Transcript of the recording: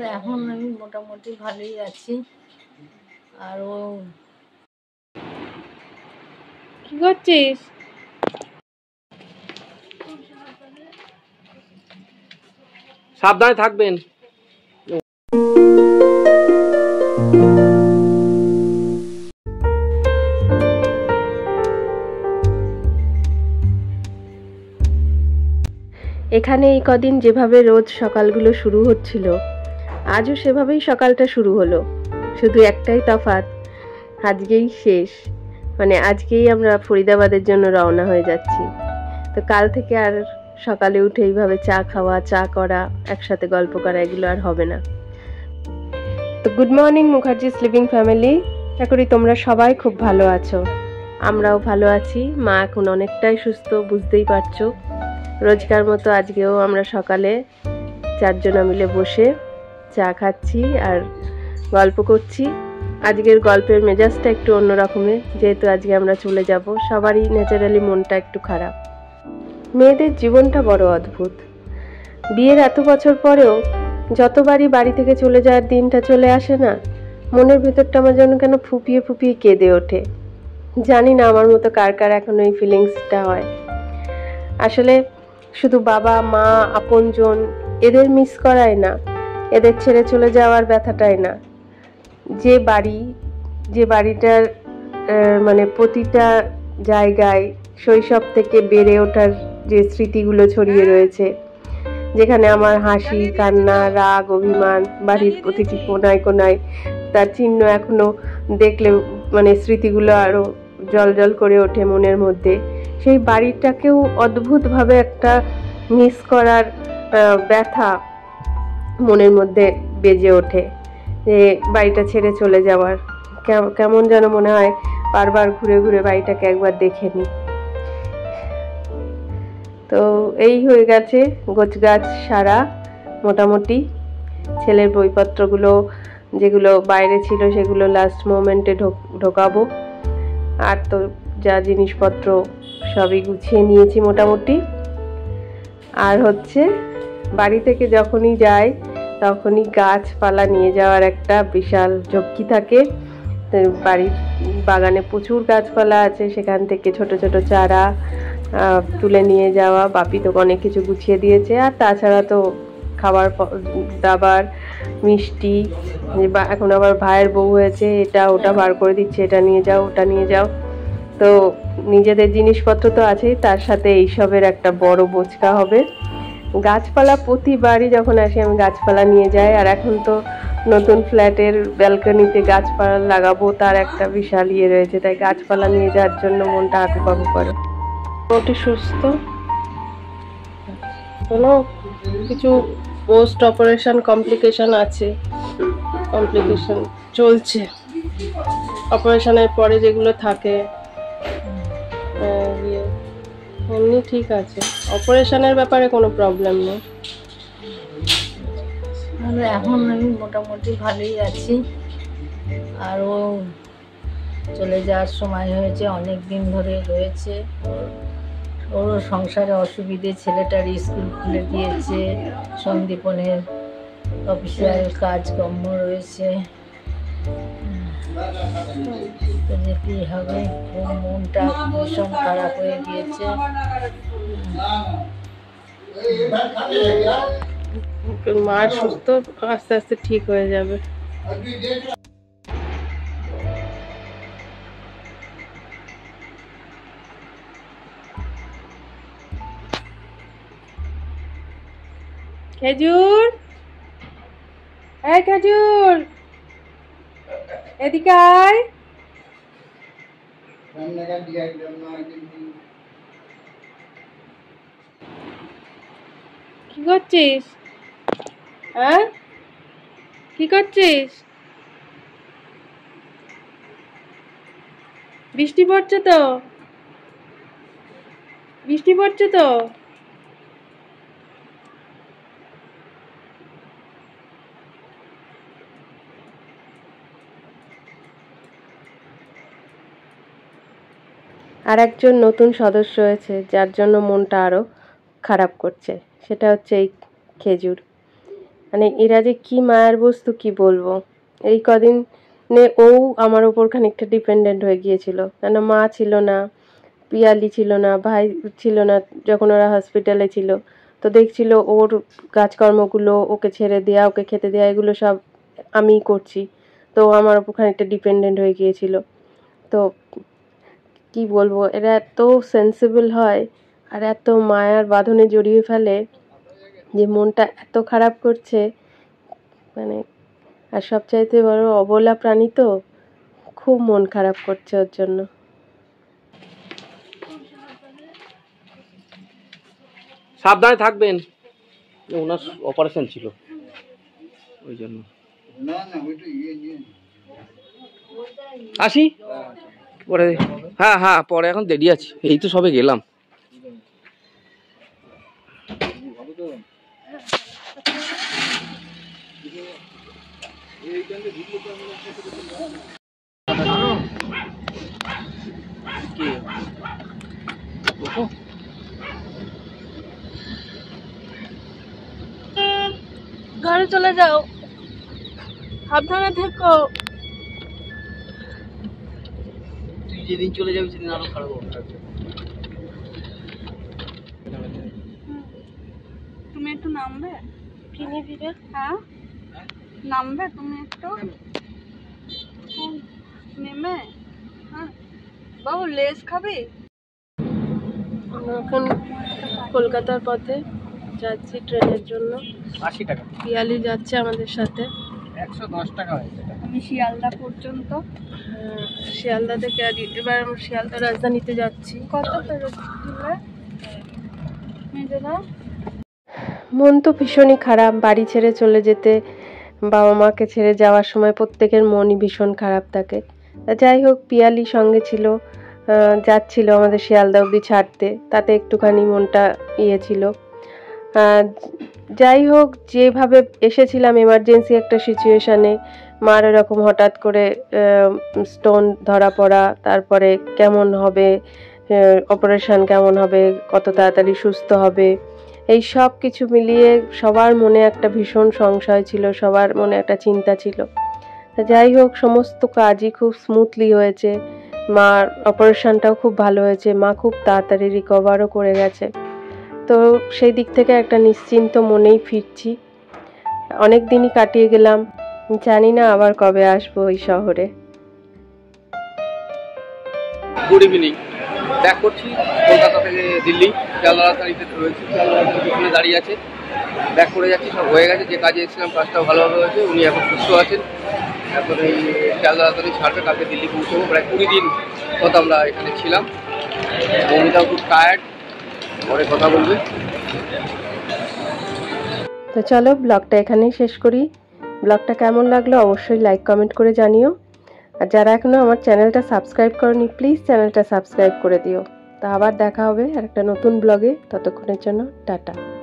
এখন আমি মোটামুটি ভালোই আছি। আর ও কি করছিস? সাবধানে থাকবেন। এখানে এই কদিন যেভাবে রোজ সকালগুলো শুরু হচ্ছিল, আজও সেভাবেই সকালটা শুরু হলো। শুধু একটাই তফাৎ, আজকেই শেষ। মানে আজকেই আমরা ফরিদাবাদের জন্য রওনা হয়ে যাচ্ছি। তো কাল থেকে আর সকালে উঠে এইভাবে চা খাওয়া, চা করা, একসাথে গল্প করা এগুলো আর হবে না। তো good morning Mukherjee sleeping family, আশা করি তোমরা সবাই খুব ভালো আছো। আমরাও ভালো আছি। মা এখন অনেকটাই সুস্থ, বুঝতেই পারছো। রোজকার মতো আজকেও আমরা সকালে 4 জনা মিলে বসে চা খাচ্ছি আর গল্প করছি। আজকের গল্পের মেজাজটা একটু অন্য রকমের, যেহেতু আজকে আমরা চলে যাব। সবারই ন্যাচারালি মনটা একটু খারাপ। মেয়েদের জীবনটা বড় অদ্ভুত। বিয়ের এত বছর পরেও যতবারই বাড়ি থেকে চলে যাওয়ার দিনটা চলে আসে না, মনের ভেতরটা আমার যেন কেন ফুপিয়ে ফুপিয়ে কেঁদে ওঠে। জানি না আমার মতো কার কার এখন এই ফিলিংসটা হয়। আসলে শুধু বাবা মা আপনজন এদের মিস করাই না, এদের ছেড়ে চলে যাওয়ার ব্যথাটাই না, যে বাড়িটার মানে প্রতিটা জায়গায় শৈশব থেকে বেড়ে ওঠার যে স্মৃতিগুলো ছড়িয়ে রয়েছে, যেখানে আমার হাসি কান্না রাগ অভিমান বাড়ির প্রতিটি কোনায় কোনায় তার চিহ্ন এখনো দেখলে মানে স্মৃতিগুলো আরো জল জল করে ওঠে মনের মধ্যে। সেই বাড়িটাকেও অদ্ভুতভাবে একটা মিস করার ব্যথা মনের মধ্যে বেজে ওঠে, যে বাড়িটা ছেড়ে চলে যাওয়ার কেমন যেন মনে হয় বারবার ঘুরে ঘুরে বাড়িটাকে একবার দেখে নিই। তো এই হয়ে গেছে গোছগাছ সারা মোটামুটি। ছেলের বইপত্রগুলো যেগুলো বাইরে ছিল সেগুলো লাস্ট মোমেন্টে ঢোকাবো। আর তো যা জিনিসপত্র সবই গুছিয়ে নিয়েছি মোটামুটি। আর হচ্ছে বাড়ি থেকে যখনই যাই তখনই গাছপালা নিয়ে যাওয়ার একটা বিশাল ঝক্কি থাকে। বাড়ির বাগানে প্রচুর গাছপালা আছে, সেখান থেকে ছোট ছোট চারা তুলে নিয়ে যাওয়া। বাপি তো অনেক কিছু গুছিয়ে দিয়েছে। আর তাছাড়া তো খাবার দাবার মিষ্টি, এখন আবার ভাইয়ের বউ হয়েছে, এটা ওটা বার করে দিচ্ছে, এটা নিয়ে যাও ওটা নিয়ে যাও। তো নিজেদের জিনিসপত্র তো আছেই, তার সাথে এইসবের একটা বড় বোঝকা হবে। গাছপালা প্রতিবারই যখন আসি আমি গাছপালা নিয়ে যাই। আর এখন তো নতুন ফ্ল্যাটের ব্যালকনিতে গাছপালা লাগাবো, তার একটা বিশাল ইয়ে রয়েছে, তাই গাছপালা নিয়ে যাওয়ার জন্য মনটা আঁকুপাকু করে। মোটামুটি সুস্থ, কোনো কিছু পোস্ট অপারেশন কমপ্লিকেশন আছে, কমপ্লিকেশন চলছে। অপারেশনের পরে যেগুলো থাকে এমনি ঠিক আছে, অপারেশনের ব্যাপারে কোনো প্রবলেম নেই। এখন আমি মোটামুটি ভালোই আছি। আর ও চলে যাওয়ার সময় হয়েছে, অনেক দিন ধরে রয়েছে। ওরও সংসারে অসুবিধে, ছেলেটার স্কুল খুলে দিয়েছে, সন্দীপনের অফিসিয়াল কাজকর্ম রয়েছে, তো যেতেই হবে। ওর মনটা ভীষণ খারাপ হয়ে গিয়েছে। মার সুস্থ, আস্তে আস্তে ঠিক হয়ে যাবে। খেজুর, এই খেজুর এদিকে আয়। কি করছিস? হ্যাঁ, কি করছিস? বৃষ্টি পড়ছে তো, বৃষ্টি পড়ছে তো। আর একজন নতুন সদস্য হয়েছে যার জন্য মনটা আরো খারাপ করছে, সেটা হচ্ছে এই খেজুর। মানে এরা যে কি মায়ের বস্তু কি বলবো। এই কদিন ও আমার ওপর খানিকটা ডিপেন্ডেন্ট হয়ে গিয়েছিল, কেন মা ছিল না, পিয়ালি ছিল না, ভাই ছিল না যখন ওরা হসপিটালে ছিল। তো দেখছিল ওর কাজকর্মগুলো, ওকে ছেড়ে দেওয়া, ওকে খেতে দেওয়া, এগুলো সব আমিই করছি। তো আমার ওপর খানিকটা ডিপেন্ডেন্ট হয়ে গিয়েছিল। তো কি বলবো, এরা এত সেন্সিবল হয় আর এত মায়ার বাঁধনে জড়িয়ে ফেলে যে মনটা এত খারাপ করছে। মানে আর সবচাইতে বড় অবলা প্রাণী, তো খুব মন খারাপ করছে ওর জন্য। সাবধানে থাকবেন, ওনার অপারেশন ছিল ওই জন্য। আসি পরে, হ্যাঁ হ্যাঁ পরে, এখন দেরি আছে, এই তো সবে গেলাম। ঘরে চলে যাও, সাবধানে থেকো। তুই যেদিন চলে যাবি সেদিন আরো খারাপ হবে। তুমি একটু নামবে? কি নিবি রে? হ্যাঁ নামবে তুমি একটু নেমে? হ্যাঁ বাবু লেস খাবি? আমরা এখন কলকাতার পথে যাচ্ছি ট্রেনের জন্য। 80 টাকা, পিয়ালি যাচ্ছে আমাদের সাথে। 110 টাকা হয়েছে। আমি শিয়ালদা পর্যন্ত। শিয়ালদা থেকে এবার আমরা শিয়ালদা রাজধানীতে যাচ্ছি। কত ফেরত দিলে মেজেদা? মন তো ভীষণই খারাপ, বাড়ি ছেড়ে চলে যেতে, বাবা মাকে ছেড়ে যাওয়ার সময় প্রত্যেকের মনই ভীষণ খারাপ থাকে। যাই হোক, পিয়ালি সঙ্গে ছিল, যাচ্ছিল আমাদের শিয়ালদা অবধি ছাড়তে, তাতে একটুখানি মনটা ছিল। যাই হোক, যেভাবে এসেছিলাম এমার্জেন্সি একটা সিচুয়েশানে, মার এরকম হঠাৎ করে স্টোন ধরা পড়া, তারপরে কেমন হবে অপারেশন, কেমন হবে, কত তাড়াতাড়ি সুস্থ হবে, এই সব কিছু মিলিয়ে সবার মনে একটা ভীষণ সংশয় ছিল, সবার মনে একটা চিন্তা ছিল। যাই হোক, সমস্ত কাজই খুব স্মুথলি হয়েছে, মার অপারেশনটাও খুব ভালো হয়েছে, মা খুব তাড়াতাড়ি রিকভারও করে গেছে। তো সেই দিক থেকে একটা নিশ্চিন্ত মনেই ফিরছি। অনেক দিনই কাটিয়ে গেলাম, জানি না আবার কবে আসবো এই শহরে। গুড ইভিনিং, ব্যাক করছি কলকাতা থেকে দিল্লি। শিয়ালদা রাজধানীতে রয়েছি, শিয়ালদা রাজধানীতে দাঁড়িয়ে আছে, ব্যাক করে যাচ্ছি। সব হয়ে গেছে, যে কাজে এসেছিলাম কাজটাও ভালোভাবে হয়েছে, উনি এখন সুস্থ আছেন। এখন এই শিয়ালদা রাজধানী ছাড়বে, কালকে দিল্লি পৌঁছবো। প্রায় 20 দিন মতো আমরা এখানে ছিলাম। মমিতাও খুব টায়ার্ড, পরে কথা বলবে। তো চলো ব্লগটা এখানেই শেষ করি। ব্লগটা কেমন লাগলো অবশ্যই লাইক কমেন্ট করে জানিও। আর যারা এখনো আমার চ্যানেলটা সাবস্ক্রাইব করনি, প্লিজ চ্যানেলটা সাবস্ক্রাইব করে দিও। তা আবার দেখা হবে আর একটা নতুন ব্লগে, ততক্ষণের জন্য টাটা।